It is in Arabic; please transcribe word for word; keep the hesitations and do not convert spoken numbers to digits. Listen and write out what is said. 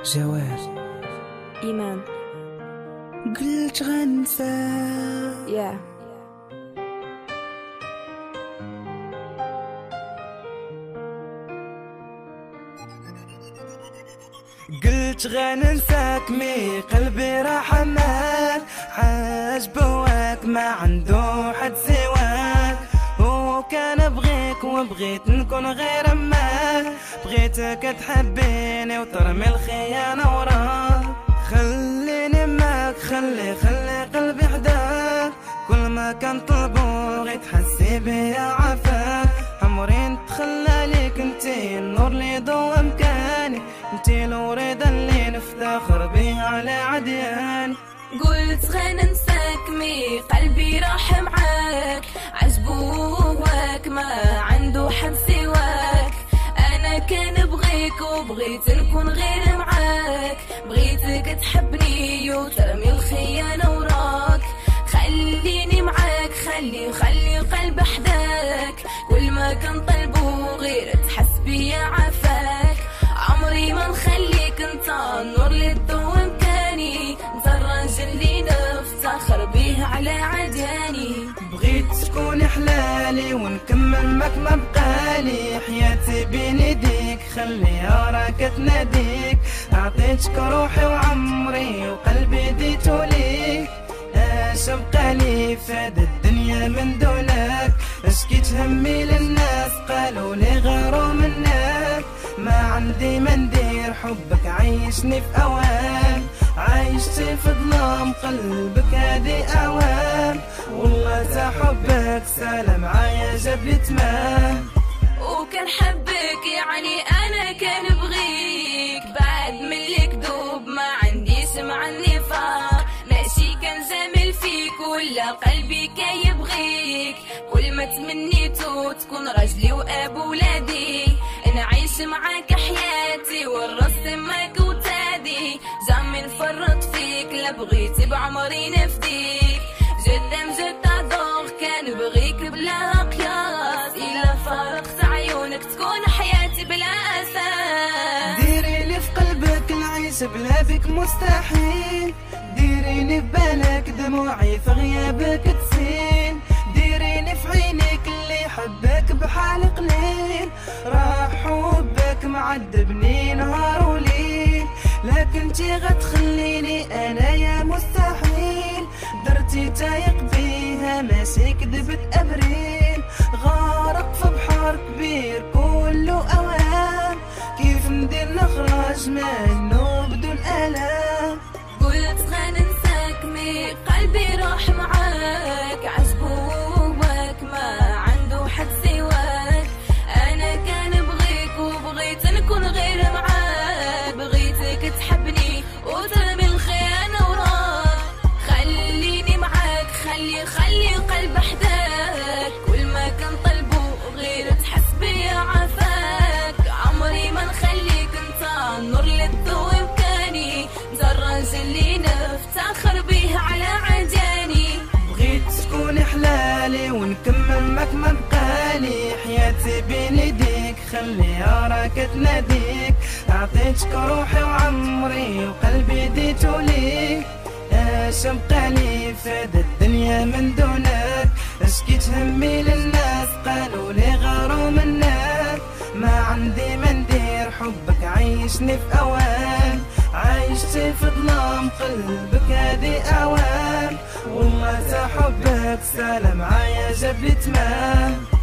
جواد إيمان قلت غنسى يا قلت غننساك مي قلبي راح معاك عاش بواك ما عنده حد سواك وكان بغيك وبغيت نكون غير معاك بغيتك تحبيني وترمي الخيانة وراك خليني معاك خلي خلي قلبي حداك كل ما كان طلبو غي تحسي بيا عافاك عمري نتخلى ليك انتي النور اللي ضوى مكاني انتي الوريدة اللي نفتخر بيها على عدياني قلت غننساك مي قلبي راح معاك عجبوك ما عنده حد سواك انا كان بغيك وبغيت نكون غير معاك بغيتك تحبني وترمي الخيانة وراك خليني معاك خلي خلي قلبي حداك كل ما كان طلبو غير تحس بيا عافاك عمري ما نخليك انت النور اللي تضوي مكاني انت الراجل اللي نفتخر بيه على عدياني بغيت تكوني حلالي ونكمل معك ما بقالي حياتي بين يديك خليها راك تناديك عطيتك روحي وعمري وقلبي ديتو ليك اش بقالي فهاد الدنيا من دونك اشكيت همي للناس قالوا لي غاروا منك ما عندي ما ندير حبك عايشني في اوهام عايشتي في ظلام قلبك هادي اوهام والله تا حبك سلام معايا جاب لي تمام وكان حبك يعني انا كان بغيك بعد من الكذوب ما عندي سمع النفاق ماشي كان زامل فيك ولا قلبي كان يبغيك كل ما تمنيتو تكون راجلي واب ولادي نعيش معاك حياتي والرسم معاك وتادي زعما نفرط فيك لا بغيت بعمري نفديك جدا جد ادور كان بغيك بلا قياس الا فارقت عيونك تكون حياتي بلا اساس ديري لي في قلبك العيش بلا بك مستحيل ديريني في بالك دموعي في غيابك تسيل ديريني في عينيك اللي حبك بحال قليل راح حبك معذبني نهار وليل لكن تي غتخليني انا يا مستحيل درتي تايق بيها ماشي كذبت ابريل غارق في بحر كبير كله اوهام كيف ندير نخرج منه بدون الام قلت غننساك مي قلبي راح معاك عجبوك ما عنده حد سواك انا كان بغيك وبغيت نكون غير معاك بغيتك تحبني وترمي الخيانة وراك خليني معاك خلي خلي قلب حداك كل ما كان طلبو غير تحس بيا عافاك عمري ما نخليك انت النور اللي تضوي مكاني انت الراجل اللي نفتخر بيه على عدياني بغيت تكوني حلالي ونكمل معك ما بقالي حياتي بين يديك خليها راك تناديك عطيتك روحي وعمري وقلبي ديتو ليك اش بقالي فهاد الدنيا من دونك اشكيت همي للناس قالوا لي غاروا منك ما عندي ما ندير حبك عايشني في اوهام عايشتي في ظلام قلبك هادي اوهام والله تا حبك سلام معايا جاب لي تمام